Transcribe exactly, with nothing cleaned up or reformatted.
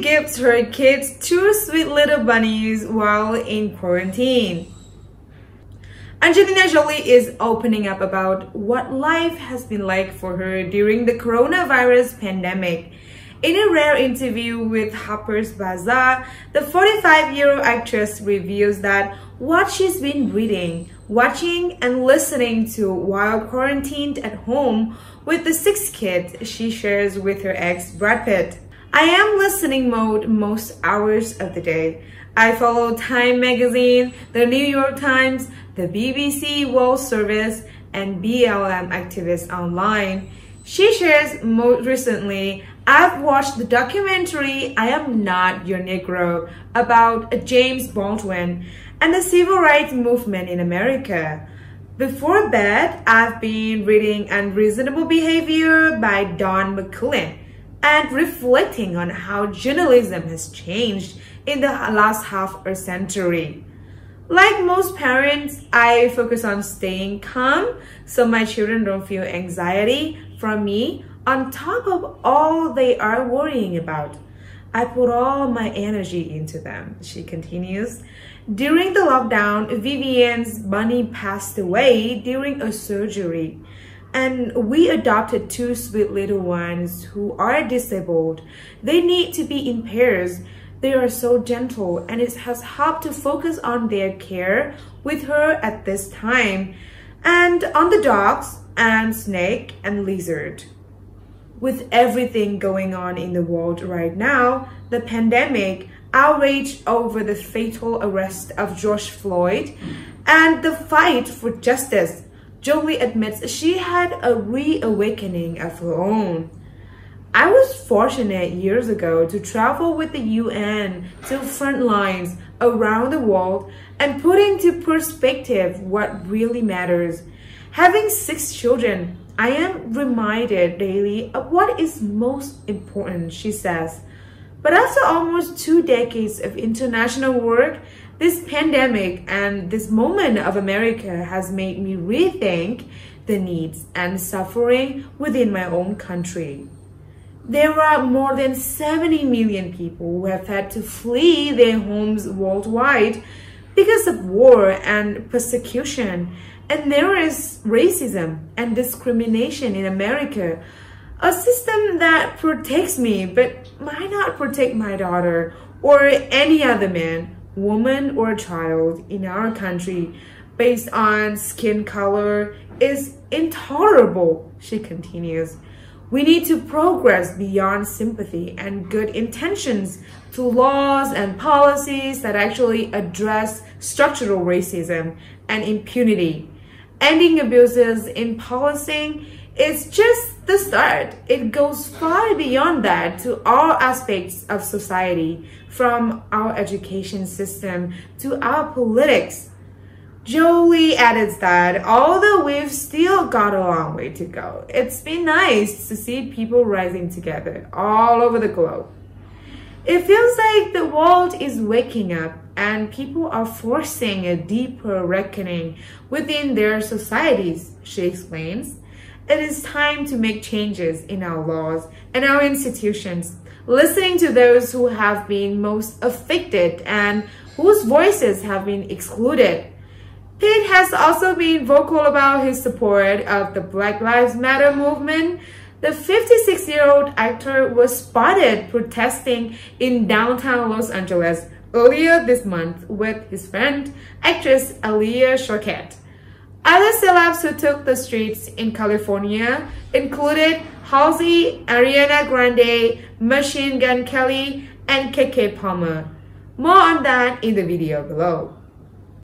gives her kids two sweet little bunnies while in quarantine. Angelina Jolie is opening up about what life has been like for her during the coronavirus pandemic. In a rare interview with Harper's Bazaar, the forty-five-year-old actress reveals that what she's been reading, watching, and listening to while quarantined at home with the six kids she shares with her ex Brad Pitt. I am listening mode most hours of the day. I follow Time Magazine, the New York Times, the B B C World Service, and B L M activists online. She shares most recently, I've watched the documentary I Am Not Your Negro about James Baldwin and the civil rights movement in America. Before bed, I've been reading Unreasonable Behavior by Don McCullin and reflecting on how journalism has changed in the last half a century. Like most parents, I focus on staying calm so my children don't feel anxiety from me on top of all they are worrying about. I put all my energy into them, she continues. During the lockdown, Vivian's bunny passed away during a surgery, and we adopted two sweet little ones who are disabled. They need to be in pairs. They are so gentle, and it has helped to focus on their care with her at this time, and on the dogs and snake and lizard. With everything going on in the world right now, the pandemic, outrage over the fatal arrest of George Floyd, and the fight for justice, Jolie admits she had a reawakening of her own. I was fortunate years ago to travel with the U N to front lines around the world and put into perspective what really matters. Having six children, I am reminded daily of what is most important, she says. But after almost two decades of international work, this pandemic and this moment of America has made me rethink the needs and suffering within my own country. There are more than seventy million people who have had to flee their homes worldwide because of war and persecution. And there is racism and discrimination in America, a system that protects me but might not protect my daughter or any other man, woman, or child in our country based on skin color is intolerable, she continues. We need to progress beyond sympathy and good intentions to laws and policies that actually address structural racism and impunity. Ending abuses in policing is just the start. It goes far beyond that to all aspects of society, from our education system to our politics. Jolie adds that although we've still got a long way to go, it's been nice to see people rising together all over the globe. It feels like the world is waking up and people are forcing a deeper reckoning within their societies, she explains. It is time to make changes in our laws and our institutions, listening to those who have been most affected and whose voices have been excluded. Pitt has also been vocal about his support of the Black Lives Matter movement. The fifty-six-year-old actor was spotted protesting in downtown Los Angeles earlier this month with his friend, actress Aaliyah Shawkat. Other celebs who took the streets in California included Halsey, Ariana Grande, Machine Gun Kelly, and Keke Palmer. More on that in the video below.